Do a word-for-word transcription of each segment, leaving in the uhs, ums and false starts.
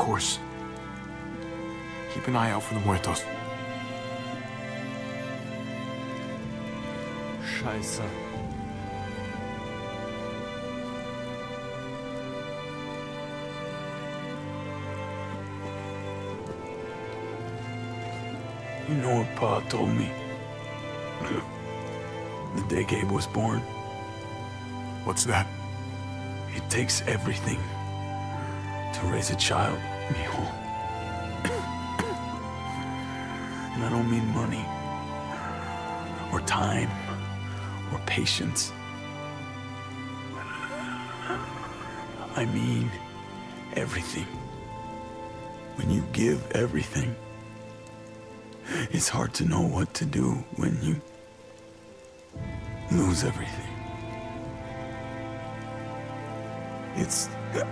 course. Keep an eye out for the muertos. Scheiße. You know what Pa told me? The day Gabe was born. What's that? It takes everything to raise a child, mijo. And I don't mean money, or time, or patience. I mean everything. When you give everything, it's hard to know what to do when you lose everything. It's...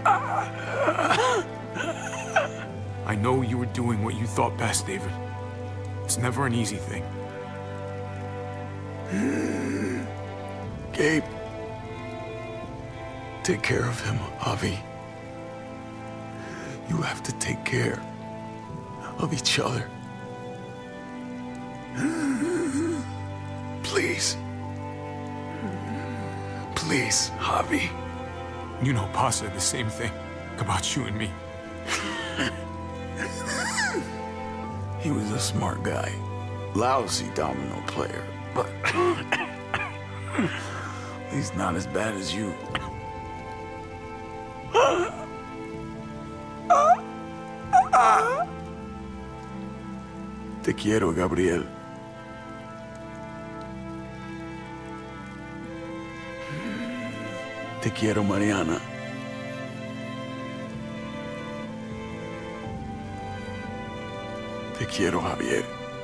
I know you were doing what you thought best, David. It's never an easy thing. Gabe, take care of him, Javi. You have to take care of each other. Please. Please, Javi. You know Pa said the same thing about you and me. He was a smart guy. Lousy domino player, but he's not as bad as you. Te quiero, Gabriel. Te quiero, Mariana. Te quiero, Javier.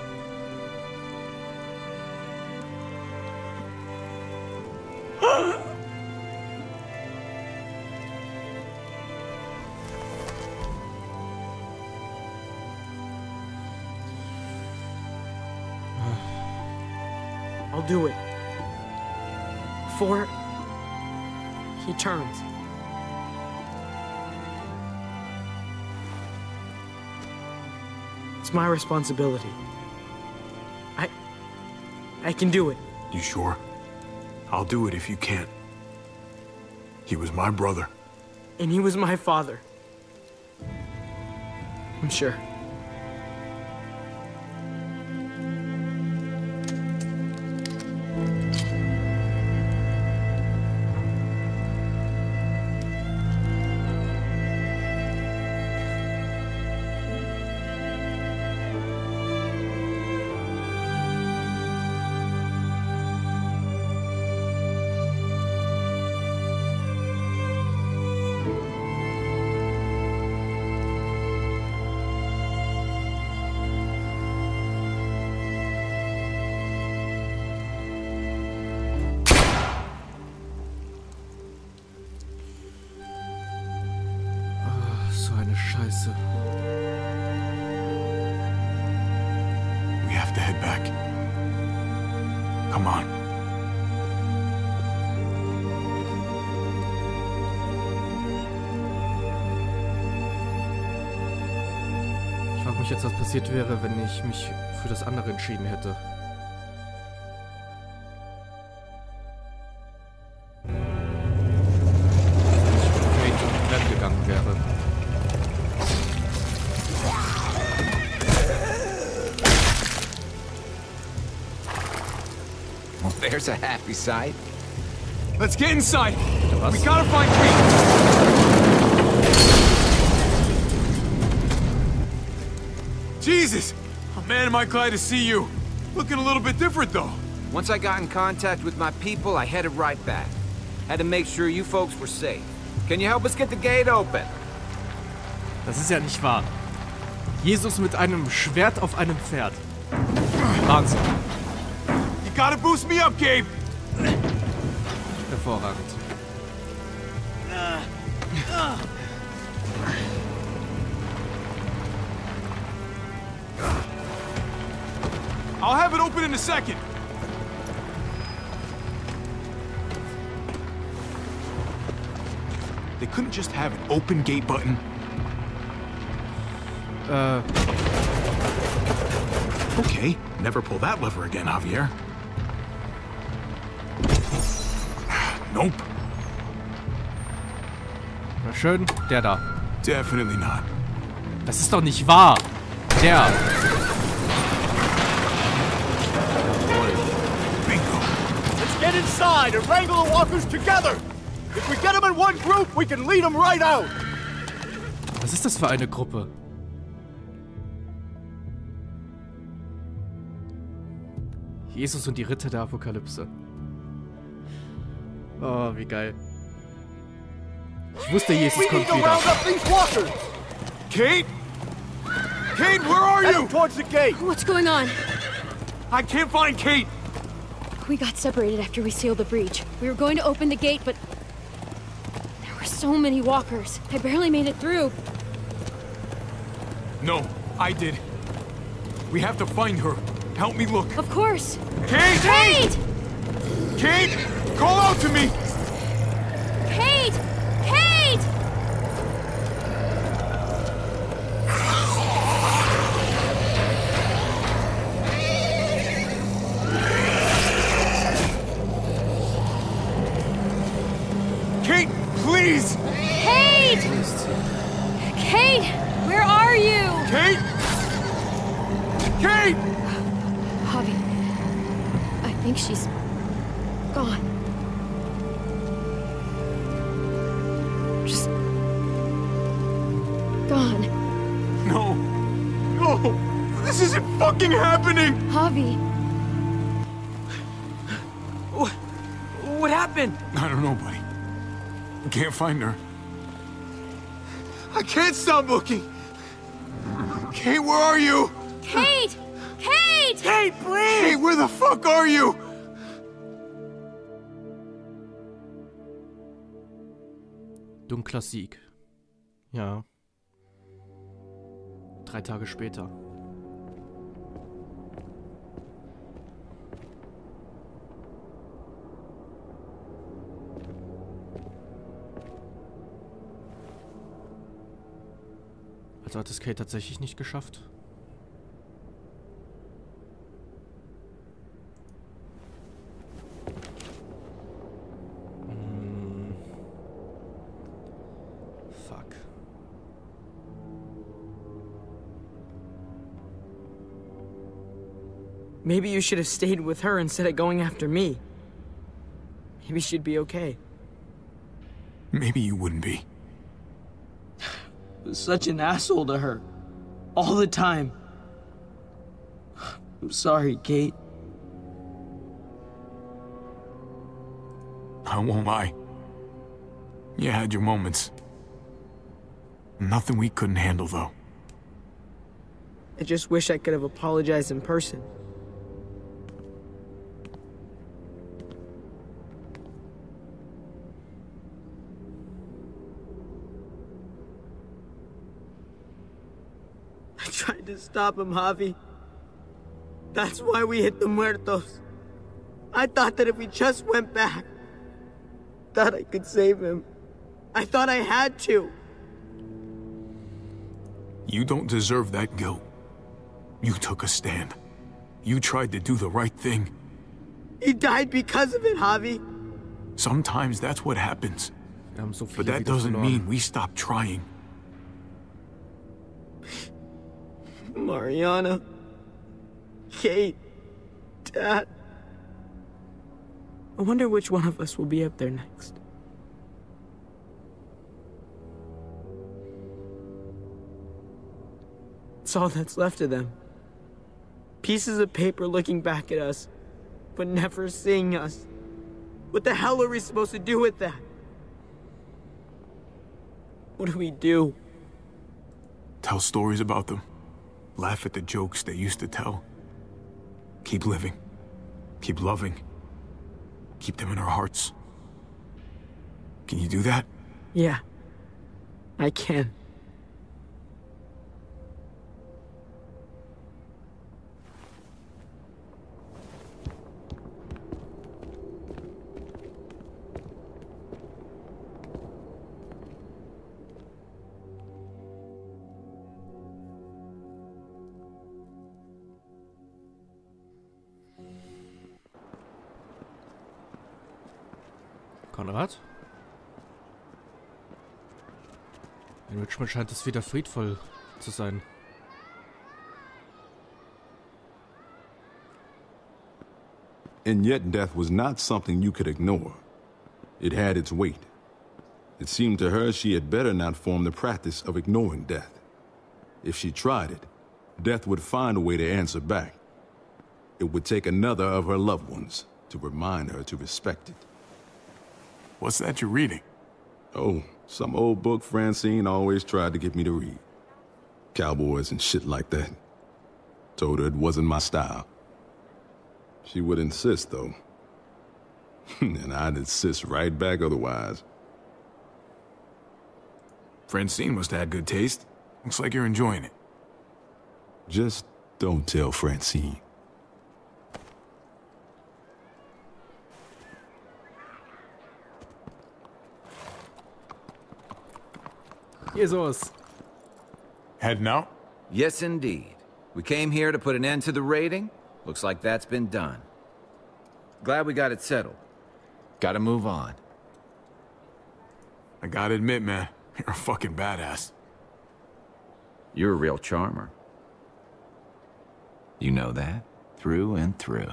I'll do it. Before he turns. It's my responsibility. I... I can do it. You sure? I'll do it if you can't. He was my brother. And he was my father. I'm sure. Scheiße. We have to head back. Come on. Ich frage mich jetzt, was passiert wäre, wenn ich mich für das andere entschieden hätte. Wenn ich mit Kate gegangen wäre. There's a happy sight. Let's get inside. Was? We gotta find Kate. Jesus! Oh, man, am I glad to see you. Looking a little bit different, though. Once I got in contact with my people, I headed right back. Had to make sure you folks were safe. Can you help us get the gate open? Das ist ja nicht wahr. Jesus mit einem Schwert auf einem Pferd. Wahnsinn. Gotta boost me up, Gabe! Hervorragend. I'll have it open in a second. They couldn't just have an open gate button. Äh. Okay, never pull that lever again, Javier. Nope. Na schön, der da. Definitely not. Das ist doch nicht wahr. Der. Bingo. Let's get inside and wrangle the walkers together. If we get them in one group, we can lead them right out. Was ist das für eine Gruppe? Jesus und die Ritter der Apokalypse. Oh, wie geil. Ich wusste, Jesus We kommt need to wieder. round up these walkers. Kate? Kate, where are you? Heading towards the gate. What's going on? I can't find Kate. We got separated after we sealed the breach. We were going to open the gate, but there were so many walkers. I barely made it through. No, I did. We have to find her. Help me look. Of course. Kate! Kate! Kate! Call out to me! Kate! Kate! Kate, please! Kate! Kate! Where are you? Kate! Kate! Javi. I think she's gone. Just gone. No. No! This isn't fucking happening! Javi. What, what happened? I don't know, buddy. I can't find her. I can't stop looking! Kate, where are you? Kate! Kate! Kate, please! Kate, where the fuck are you? Dunkler Sieg. Ja. Drei Tage später. Also hat es Kate tatsächlich nicht geschafft. Hm. Fuck. Maybe you should have stayed with her instead of going after me. Maybe she'd be okay. Maybe you wouldn't be. I was such an asshole to her. All the time. I'm sorry, Kate. I won't lie. You had your moments. Nothing we couldn't handle, though. I just wish I could have apologized in person. I tried to stop him, Javi. That's why we hit the muertos. I thought that if we just went back, that I could save him. I thought I had to. You don't deserve that guilt. You took a stand. You tried to do the right thing. He died because of it, Javi. Sometimes that's what happens. Wir haben so viel But that wieder doesn't verloren. mean we stop trying. Mariana. Kate. Dad. I wonder which one of us will be up there next. It's all that's left of them. Pieces of paper looking back at us, but never seeing us. What the hell are we supposed to do with that? What do we do? Tell stories about them. Laugh at the jokes they used to tell. Keep living. Keep loving. Keep them in our hearts. Can you do that? Yeah, I can. Konrad? In Richmond scheint es wieder friedvoll zu sein. And yet death was not something you could ignore. It had its weight. It seemed to her she had better not form the practice of ignoring death. If she tried it, death would find a way to answer back. It would take another of her loved ones to remind her to respect it. What's that you're reading? Oh, some old book Francine always tried to get me to read. Cowboys and shit like that. Told her it wasn't my style. She would insist, though. And I'd insist right back otherwise. Francine must have had good taste. Looks like you're enjoying it. Just don't tell Francine. Jesus. Heading out? Yes, indeed. We came here to put an end to the raiding. Looks like that's been done. Glad we got it settled. Gotta move on. I gotta admit, man, you're a fucking badass. You're a real charmer. You know that? Through and through.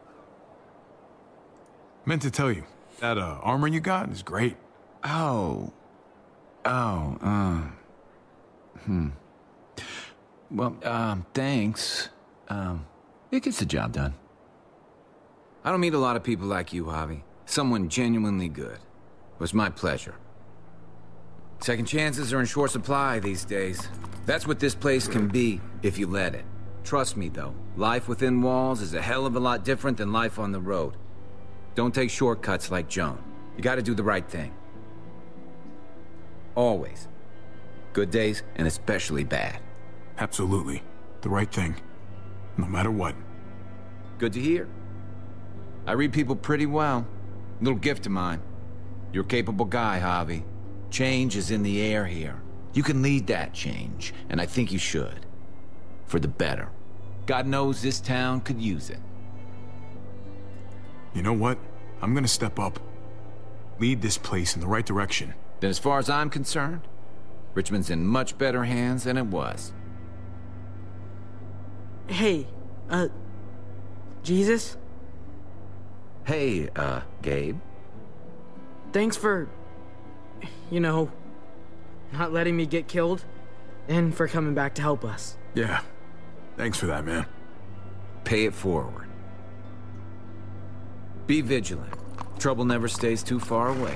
Meant to tell you, that uh, armor you got is great. Oh. Oh, uh... Hmm. Well, um, thanks. Um, it gets the job done. I don't meet a lot of people like you, Javi. Someone genuinely good. It was my pleasure. Second chances are in short supply these days. That's what this place can be, if you let it. Trust me, though. Life within walls is a hell of a lot different than life on the road. Don't take shortcuts like Joan. You gotta do the right thing. Always. Good days, and especially bad. Absolutely. The right thing. No matter what. Good to hear. I read people pretty well. Little gift of mine. You're a capable guy, Javi. Change is in the air here. You can lead that change, and I think you should. For the better. God knows this town could use it. You know what? I'm gonna step up. Lead this place in the right direction. Then as far as I'm concerned, Richmond's in much better hands than it was. Hey, uh, Jesus? Hey, uh, Gabe. Thanks for, you know, not letting me get killed, and for coming back to help us. Yeah. Thanks for that, man. Pay it forward. Be vigilant. Trouble never stays too far away.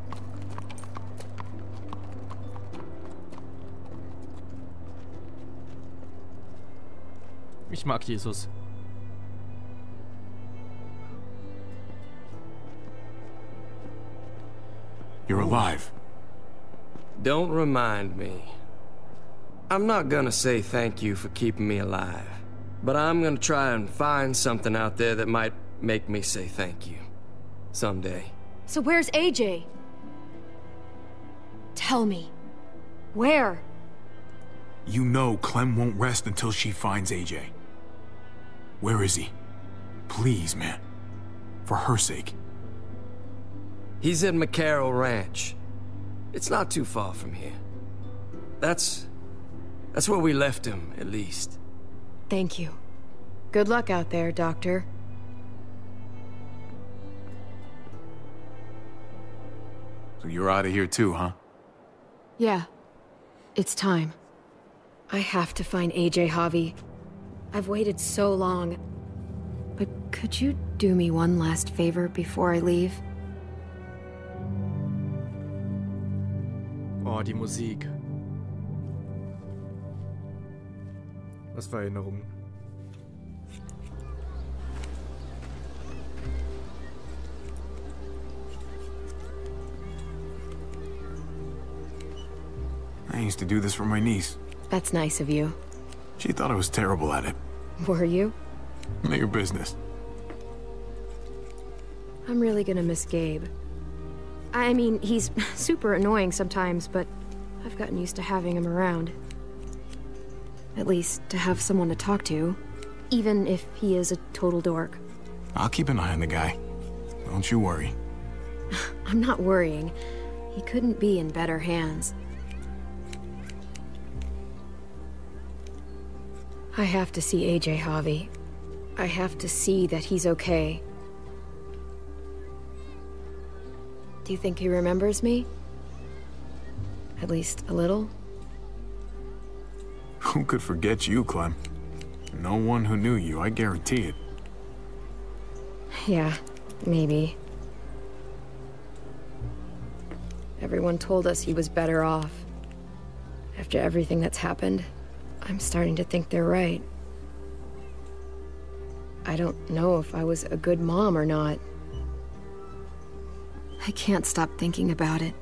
Ich mag Jesus. You're alive. Don't remind me. I'm not gonna say thank you for keeping me alive, but I'm gonna try and find something out there that might make me say thank you. Someday. So where's A J? Tell me. Where? You know Clem won't rest until she finds A J. Where is he? Please, man. For her sake. He's at McCarroll Ranch. It's not too far from here. That's... that's where we left him, at least. Thank you. Good luck out there, Doctor. So you're out of here too, huh? Yeah. It's time. I have to find A J, Javi. I've waited so long. But could you do me one last favor before I leave? Oh, die Musik. Was für Erinnerungen. I used to do this for my niece. That's nice of you. She thought I was terrible at it. Were you? None of your business. I'm really gonna miss Gabe. I mean, he's super annoying sometimes, but I've gotten used to having him around. At least, to have someone to talk to, even if he is a total dork. I'll keep an eye on the guy. Don't you worry. I'm not worrying. He couldn't be in better hands. I have to see A J, Javi. I have to see that he's okay. Do you think he remembers me? At least a little? Who could forget you, Clem? No one who knew you, I guarantee it. Yeah, maybe. Everyone told us he was better off. After everything that's happened, I'm starting to think they're right. I don't know if I was a good mom or not. I can't stop thinking about it.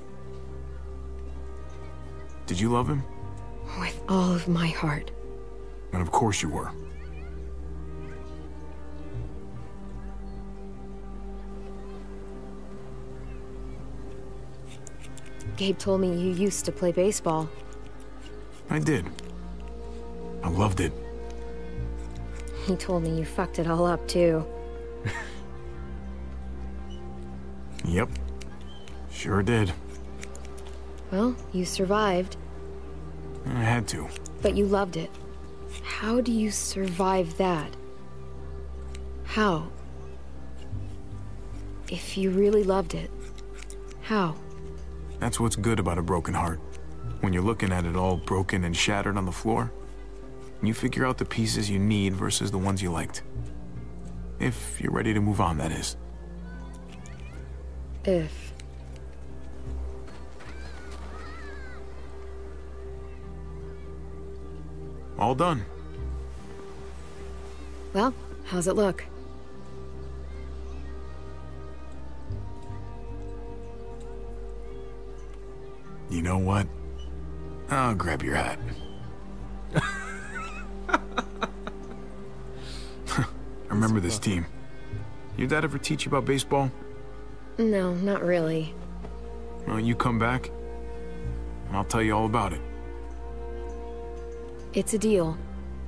Did you love him? With all of my heart. And of course you were. Gabe told me you used to play baseball. I did. I loved it. He told me you fucked it all up, too. Yep. Sure did. Well, you survived. I had to. But you loved it. How do you survive that? How? If you really loved it, how? That's what's good about a broken heart. When you're looking at it all broken and shattered on the floor, you figure out the pieces you need versus the ones you liked. If you're ready to move on, that is. If. All done. Well, how's it look? You know what? I'll grab your hat. I remember this team. Your dad ever teach you about baseball? No, not really. Well, you come back, and I'll tell you all about it. It's a deal.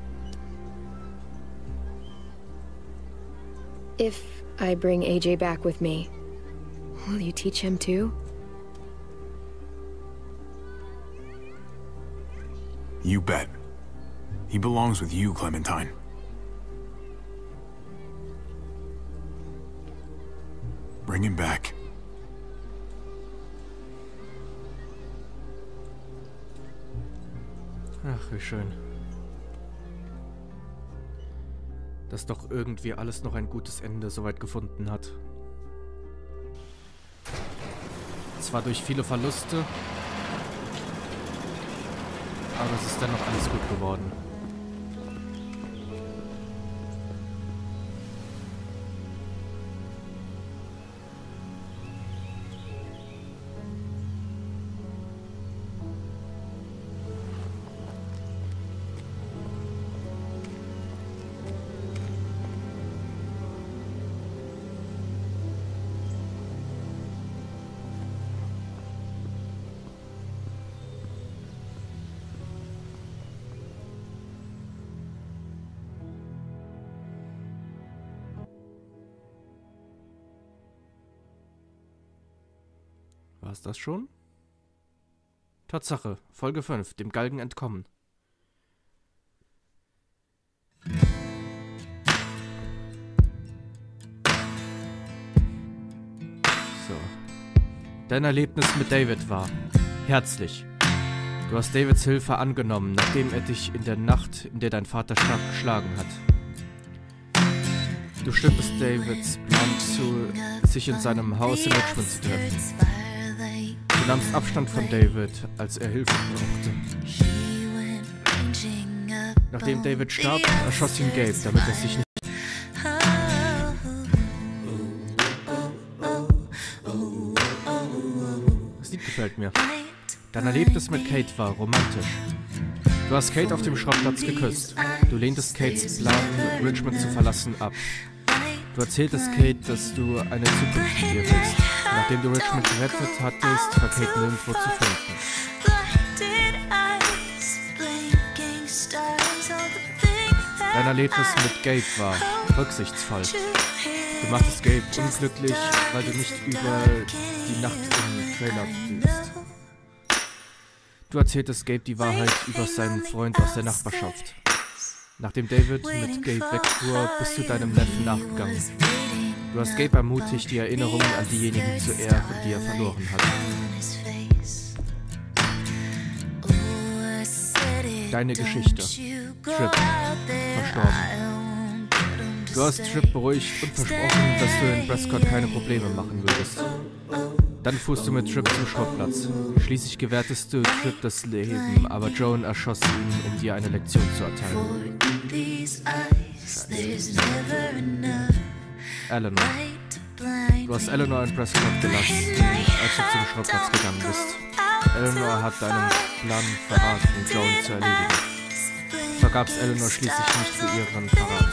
If I bring A J back with me, will you teach him too? You bet. He belongs with you, Clementine. Bring him back. Ach, wie schön. Dass doch irgendwie alles noch ein gutes Ende soweit gefunden hat. Zwar durch viele Verluste, aber es ist dennoch alles gut geworden. War es das schon? Tatsache, Folge fünf, dem Galgen entkommen. So. Dein Erlebnis mit David war herzlich. Du hast Davids Hilfe angenommen, nachdem er dich in der Nacht, in der dein Vater stark geschlagen hat. Du stimmtest Davids Plan zu, sich in seinem Haus in Richmond zu treffen. Du nahmst Abstand von David, als er Hilfe brauchte. Nachdem David starb, erschoss ihn Gabe, damit er sich nicht... Das Lied gefällt mir. Dein Erlebnis mit Kate war romantisch. Du hast Kate auf dem Schrottplatz geküsst. Du lehntest Kates Plan, Richmond zu verlassen, ab. Du erzähltest Kate, dass du eine Zukunft mit ihr willst. Nachdem du Richmond gerettet hattest, war Kate nirgendwo zu finden. Dein Erlebnis mit Gabe war rücksichtsvoll. Du machtest Gabe unglücklich, weil du nicht über die Nacht im Trailer bist. Du erzähltest Gabe die Wahrheit über seinen Freund aus der Nachbarschaft. Nachdem David mit Gabe wegfuhr, bist du deinem Neffen nachgegangen. Du hast Gabe ermutigt, die Erinnerungen an diejenigen zu ehren, die er verloren hat. Deine Geschichte. Tripp. Verstorben. Du hast Tripp beruhigt und versprochen, dass du in Prescott keine Probleme machen würdest. Dann fuhrst du mit Tripp zum Schrottplatz. Schließlich gewährtest du Tripp das Leben, aber Joan erschoss ihn, um dir eine Lektion zu erteilen. Eleanor. Du hast Eleanor in Prescott gelassen, als du zum Schrottplatz gegangen bist. Eleanor hat deinen Plan verraten, Joan zu erledigen. Vergabst Eleanor schließlich nicht für ihren Verrat.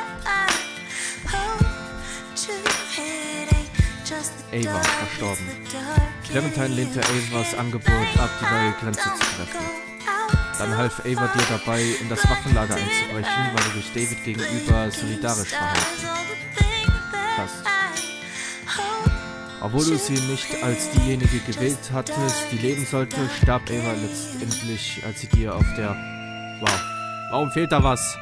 Ava verstorben. Clementine lehnte Avas Angebot ab, die neue Grenze zu treffen. Dann half Ava dir dabei, in das Waffenlager einzubrechen, weil du dich David gegenüber solidarisch verhalten hast. Obwohl du sie nicht als diejenige gewählt hattest, die leben sollte, starb Ava letztendlich, als sie dir auf der... Wow. Warum fehlt da was?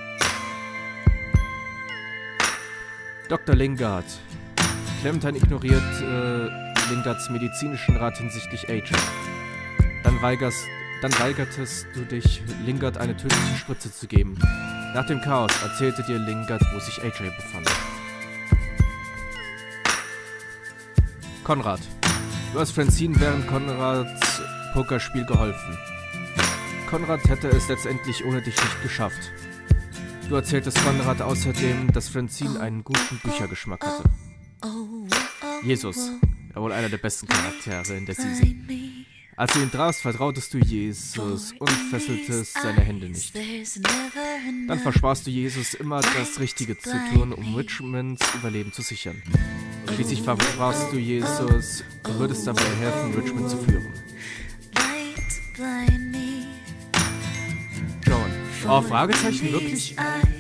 Doktor Lingard. Clementine ignoriert äh, Lingards medizinischen Rat hinsichtlich A J. Dann, weigerst, dann weigertest du dich, Lingard eine tödliche Spritze zu geben. Nach dem Chaos erzählte dir Lingard, wo sich A J befand. Konrad. Du hast Francine während Konrads Pokerspiel geholfen. Konrad hätte es letztendlich ohne dich nicht geschafft. Du erzähltest Konrad außerdem, dass Francine einen guten Büchergeschmack hatte. Jesus. Er wohl einer der besten Charaktere in der Season. Als du ihn trafst, vertrautest du Jesus und fesseltest seine Hände nicht. Dann versprachst du Jesus immer das Richtige zu tun, um Richmonds Überleben zu sichern. Schließlich versprachst du Jesus, du würdest dabei helfen, Richmond zu führen. Joan. Oh, Fragezeichen, wirklich?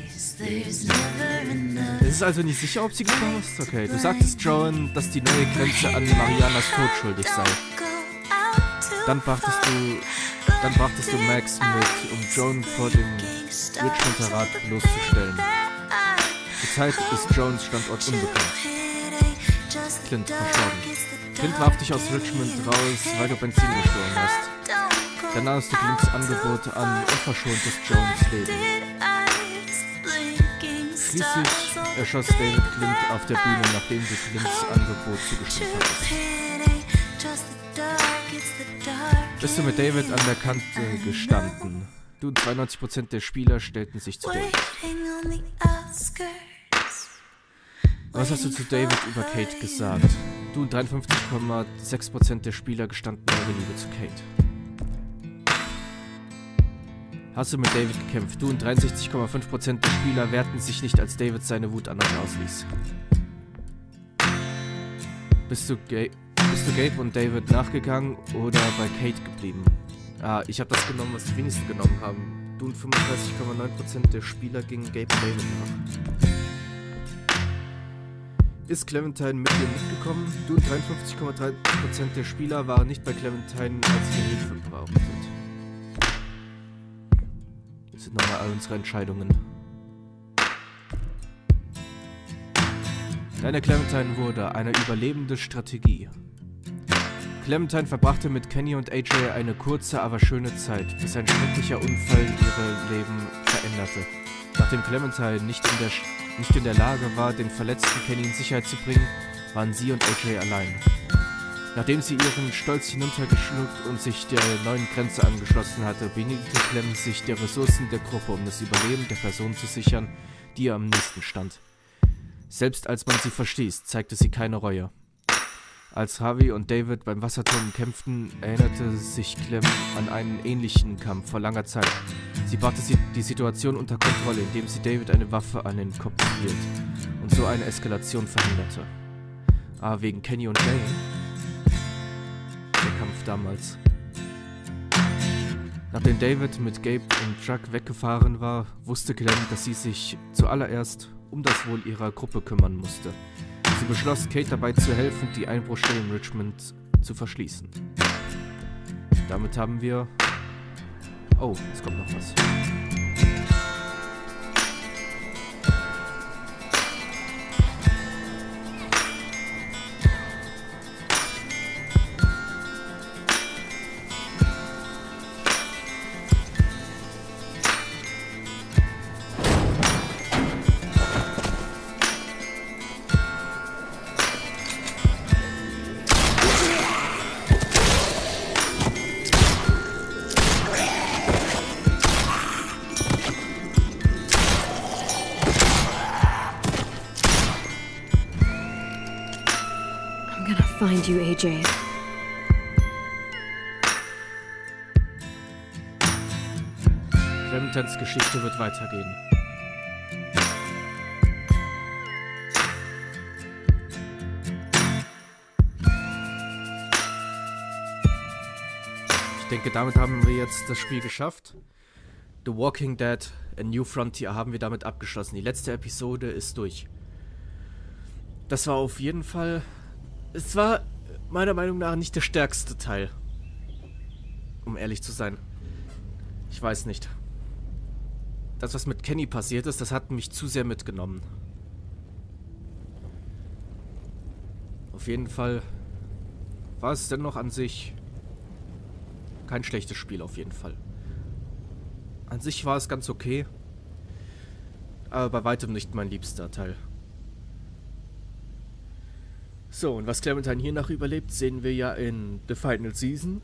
Es ist also nicht sicher, ob sie gestorben ist? Okay, du sagtest Joan, dass die neue Grenze an Marianas Tod schuldig sei. Dann brachtest du, dann brachtest du Max mit, um Joan vor dem Richmonder Rat bloßzustellen. Zurzeit ist Joans Standort unbekannt. Clint verstorben. Clint warf dich aus Richmond raus, weil du Benzin gestohlen hast. Dann nahmst du Clints Angebot an und verschontest Joans Leben. Schließlich erschoss David Clint auf der Bühne, nachdem du Clints Angebot zugestimmt hattest. Bist du mit David an der Kante gestanden? Du und zweiundneunzig Prozent der Spieler stellten sich zu David. Was hast du zu David über Kate gesagt? Du und dreiundfünfzig Komma sechs Prozent der Spieler gestanden eure Liebe zu Kate. Hast du mit David gekämpft? Du und dreiundsechzig Komma fünf Prozent der Spieler wehrten sich nicht, als David seine Wut an euch ausließ. Bist du, Ga bist du Gabe und David nachgegangen oder bei Kate geblieben? Ah, ich habe das genommen, was die wenigsten genommen haben. Du und fünfunddreißig Komma neun Prozent der Spieler gingen Gabe und David nach. Ist Clementine mit dir mitgekommen? Du und dreiundfünfzig Komma drei Prozent der Spieler waren nicht bei Clementine, als sie Hilfe brauchten. Das sind nochmal all unsere Entscheidungen. Deine Clementine wurde eine überlebende Strategie. Clementine verbrachte mit Kenny und A J eine kurze, aber schöne Zeit, bis ein schrecklicher Unfall ihr Leben veränderte. Nachdem Clementine nicht in, der, nicht in der Lage war, den verletzten Kenny in Sicherheit zu bringen, waren sie und A J allein. Nachdem sie ihren Stolz hinuntergeschluckt und sich der neuen Grenze angeschlossen hatte, bediente Clem sich der Ressourcen der Gruppe, um das Überleben der Person zu sichern, die ihr am nächsten stand. Selbst als man sie verstieß, zeigte sie keine Reue. Als Harvey und David beim Wasserturm kämpften, erinnerte sich Clem an einen ähnlichen Kampf vor langer Zeit. Sie brachte die Situation unter Kontrolle, indem sie David eine Waffe an den Kopf hielt und so eine Eskalation verhinderte. Ah, wegen Kenny und Jane? Der Kampf damals. Nachdem David mit Gabe und Chuck weggefahren war, wusste Clem, dass sie sich zuallererst um das Wohl ihrer Gruppe kümmern musste. Sie beschloss, Kate dabei zu helfen, die Einbruchstelle in Richmond zu verschließen. Damit haben wir... Oh, es kommt noch was. Find you, A J. Clementines Geschichte wird weitergehen. Ich denke, damit haben wir jetzt das Spiel geschafft. The Walking Dead, A New Frontier haben wir damit abgeschlossen. Die letzte Episode ist durch. Das war auf jeden Fall... Es war meiner Meinung nach nicht der stärkste Teil. Um ehrlich zu sein. Ich weiß nicht. Das, was mit Kenny passiert ist, das hat mich zu sehr mitgenommen. Auf jeden Fall war es dennoch an sich kein schlechtes Spiel, auf jeden Fall. An sich war es ganz okay, aber bei weitem nicht mein liebster Teil. So, und was Clementine hier nach überlebt, sehen wir ja in The Final Season.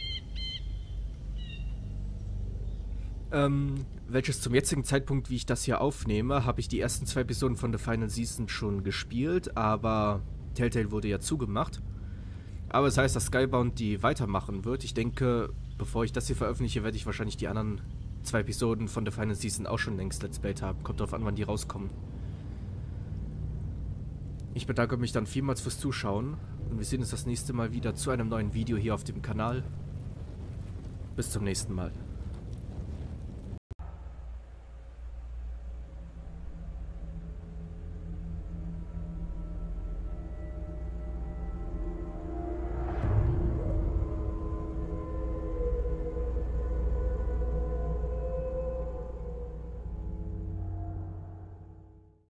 Ähm, welches zum jetzigen Zeitpunkt, wie ich das hier aufnehme, habe ich die ersten zwei Episoden von The Final Season schon gespielt, aber Telltale wurde ja zugemacht. Aber es das heißt, dass Skybound die weitermachen wird. Ich denke, bevor ich das hier veröffentliche, werde ich wahrscheinlich die anderen zwei Episoden von The Final Season auch schon längst Let's Played haben. Kommt drauf an, wann die rauskommen. Ich bedanke mich dann vielmals fürs Zuschauen und wir sehen uns das nächste Mal wieder zu einem neuen Video hier auf dem Kanal. Bis zum nächsten Mal.